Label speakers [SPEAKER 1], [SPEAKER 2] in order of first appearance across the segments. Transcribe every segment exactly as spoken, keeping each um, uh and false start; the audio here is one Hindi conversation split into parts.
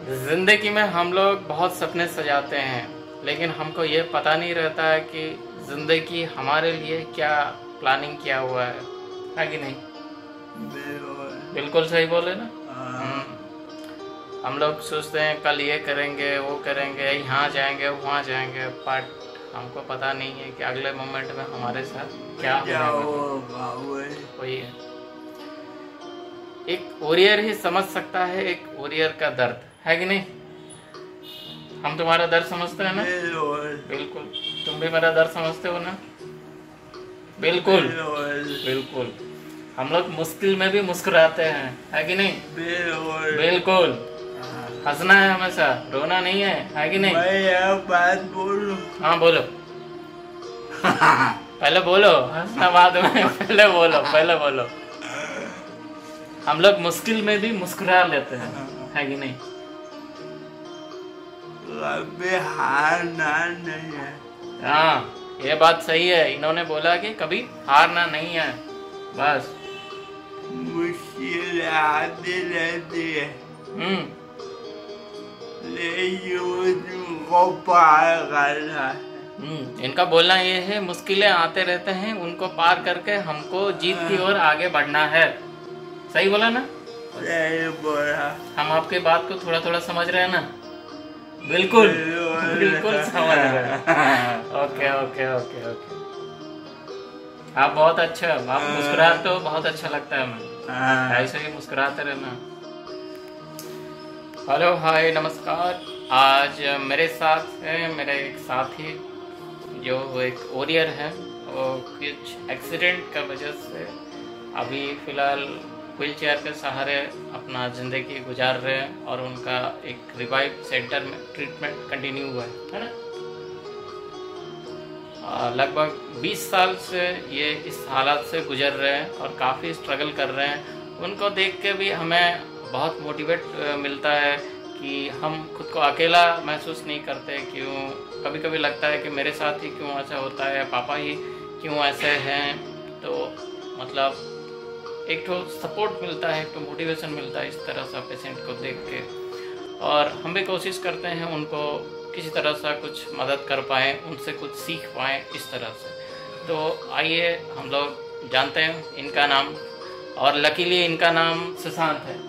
[SPEAKER 1] जिंदगी में हम लोग बहुत सपने सजाते हैं, लेकिन हमको ये पता नहीं रहता है कि जिंदगी हमारे लिए क्या प्लानिंग किया हुआ है, है कि नहीं? बिल्कुल सही बोले ना। हम्म। हम लोग सोचते हैं कल ये करेंगे, वो करेंगे, यहाँ जाएंगे, वहाँ जाएंगे, बट हमको पता नहीं है कि अगले मोमेंट में हमारे साथ क्या होगा। वही है, एक वॉरियर ही समझ सकता है एक वॉरियर का दर्द, है कि नहीं? हम तुम्हारा दर्द समझते हैं ना? बिल्कुल। तुम भी मेरा दर्द समझते हो ना? बिल्कुल बिल्कुल। हम लोग मुश्किल में भी मुस्कुराते हैं, है कि नहीं? बिल्कुल। हंसना है हमेशा, रोना नहीं है, है कि नहीं?
[SPEAKER 2] मैं बात बोलूं?
[SPEAKER 1] हाँ बोलो। पहले बोलो, हंसना बाद में। पहले बोलो, पहले बोलो। हम लोग मुश्किल में भी मुस्कुरा लेते हैं, है कि नहीं?
[SPEAKER 2] कभी हारना नहीं है।
[SPEAKER 1] हाँ, ये बात सही है। इन्होंने बोला कि कभी हारना नहीं है, बस
[SPEAKER 2] मुश्किल आती रहती है,
[SPEAKER 1] हम्म
[SPEAKER 2] लेकिन उनको पार करना है।
[SPEAKER 1] हम्म इनका बोलना ये है, मुश्किलें आते रहते हैं, उनको पार करके हमको जीत की ओर आगे बढ़ना है। सही बोला ना?
[SPEAKER 2] सही बोला।
[SPEAKER 1] हम आपके बात को थोड़ा थोड़ा समझ रहे हैं ना? बिल्कुल बिल्कुल समझ रहे हैं। Okay okay okay okay. आप बहुत अच्छा, आप मुस्कुराते हो, बहुत अच्छा लगता है हमें। ऐसे ही मुस्कुराते रहना। हेलो, हाय, नमस्कार। आज मेरे साथ है मेरे एक साथी जो एक वॉरियर है, वो कुछ एक्सीडेंट का वजह से अभी फ़िलहाल व्हील चेयर के सहारे अपना ज़िंदगी गुजार रहे हैं, और उनका एक रिवाइव सेंटर में ट्रीटमेंट कंटिन्यू हुआ है है ना? लगभग बीस साल से ये इस हालात से गुजर रहे हैं और काफ़ी स्ट्रगल कर रहे हैं। उनको देख के भी हमें बहुत मोटिवेट मिलता है कि हम खुद को अकेला महसूस नहीं करते। क्यों कभी कभी लगता है कि मेरे साथ ही क्यों ऐसा होता है, पापा ही क्यों ऐसे हैं। तो मतलब एक तो सपोर्ट मिलता है, एक तो मोटिवेशन मिलता है इस तरह से पेशेंट को देख के, और हम भी कोशिश करते हैं उनको किसी तरह से कुछ मदद कर पाएँ, उनसे कुछ सीख पाएँ इस तरह से। तो आइए हम लोग जानते हैं इनका नाम, और लकीली इनका नाम सुशांत है।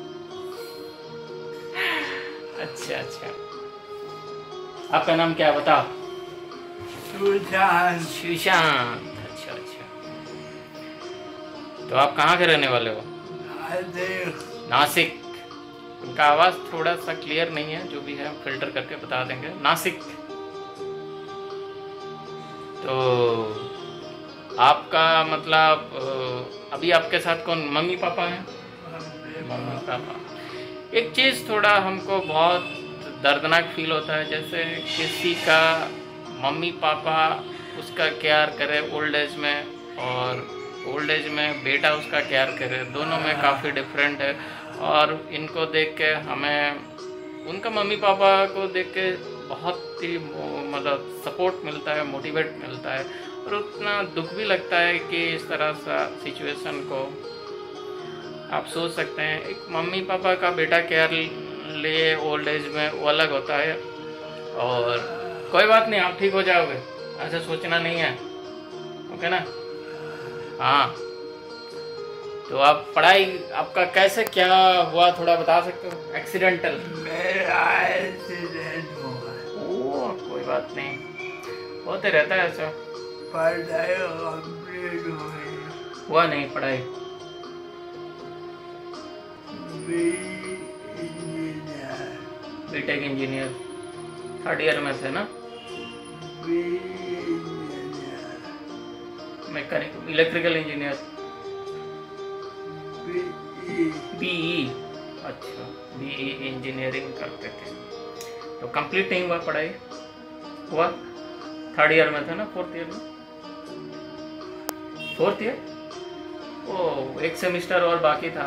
[SPEAKER 1] अच्छा अच्छा, आपका नाम क्या है बताओ?
[SPEAKER 2] सुशांत।
[SPEAKER 1] सुशांत, अच्छा अच्छा। तो आप कहाँ के रहने वाले हो? नासिक। उनका आवाज़ थोड़ा सा क्लियर नहीं है, जो भी है फिल्टर करके बता देंगे। नासिक। तो आपका मतलब अभी आपके साथ कौन, मम्मी पापा हैं? Mummy papa. एक चीज़ थोड़ा हमको बहुत दर्दनाक फील होता है, जैसे किसी का मम्मी पापा उसका केयर करे ओल्ड एज में, और ओल्ड एज में बेटा उसका केयर करे, दोनों में काफ़ी डिफरेंट है। और इनको देख के हमें उनका मम्मी पापा को देख के बहुत ही मतलब सपोर्ट मिलता है, मोटिवेट मिलता है, और उतना दुख भी लगता है कि इस तरह सा सिचुएशन को आप सोच सकते हैं। एक मम्मी पापा का बेटा केयर लिए ओल्ड एज में वो अलग होता है। और कोई बात नहीं, आप ठीक हो जाओगे, ऐसा सोचना नहीं है, ओके ना? हाँ, तो आप पढ़ाई आपका कैसे क्या हुआ थोड़ा बता सकते हो? एक्सीडेंटल?
[SPEAKER 2] मेरा एक्सीडेंट हुआ।
[SPEAKER 1] ओह, कोई बात नहीं, होते रहता है ऐसा।
[SPEAKER 2] पढ़ाई कंप्लीट हुई।
[SPEAKER 1] हुआ नहीं पढ़ाई? बीटेक इंजीनियर थर्ड ईयर में थे ना? Mechanical electrical engineer, BE. अच्छा, बीई इंजीनियरिंग करते थे, तो कंप्लीट नहीं हुआ पढ़ाई? हुआ थर्ड ईयर में था ना? फोर्थ ईयर में? Fourth year? ओ, एक सेमिस्टर और बाकी था।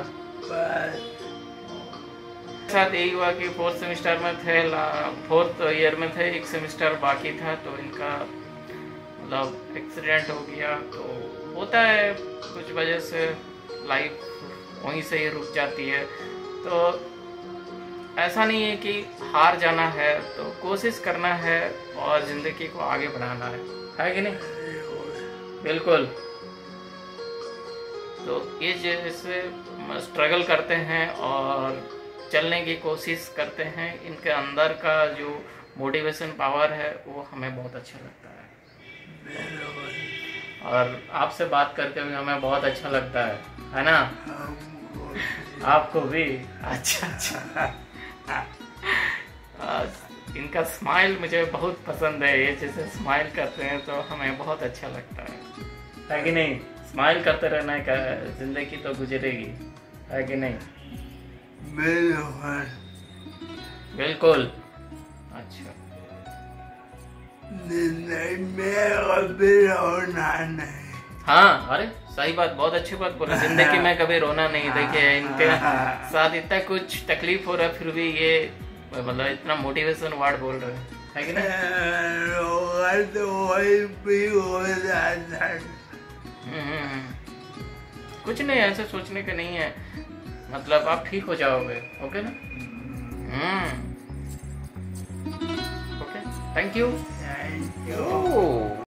[SPEAKER 1] साथ यही हुआ कि फोर्थ सेमिस्टर में थे, फोर्थ ईयर में थे, एक सेमिस्टर बाकी था, तो इनका मतलब एक्सीडेंट हो गया। तो होता है कुछ वजह से लाइफ वहीं से ही रुक जाती है। तो ऐसा नहीं है कि हार जाना है, तो कोशिश करना है और जिंदगी को आगे बढ़ाना है है कि नहीं? बिल्कुल। तो ये जैसे स्ट्रगल करते हैं और चलने की कोशिश करते हैं, इनके अंदर का जो मोटिवेशन पावर है वो हमें बहुत अच्छा लगता है। और आपसे बात करके भी हमें बहुत अच्छा लगता है है ना? आपको भी? अच्छा अच्छा। इनका स्माइल मुझे बहुत पसंद है, ये जैसे स्माइल करते हैं तो हमें बहुत अच्छा लगता है है कि नहीं? स्माइल करते रहना का जिंदगी तो गुजरेगी, है कि नहीं? बिल्कुल। अच्छा,
[SPEAKER 2] नहीं।
[SPEAKER 1] हाँ, अरे सही बात, बहुत अच्छी बात बोला। जिंदगी में कभी रोना नहीं। देखिए इनके साथ इतना कुछ तकलीफ हो रहा है, फिर भी ये मतलब इतना मोटिवेशन वर्ड बोल रहे हैं, है कि नहीं? कुछ नहीं, ऐसे सोचने का नहीं है, मतलब आप ठीक हो जाओगे। ओके ना? Hmm okay, thank you.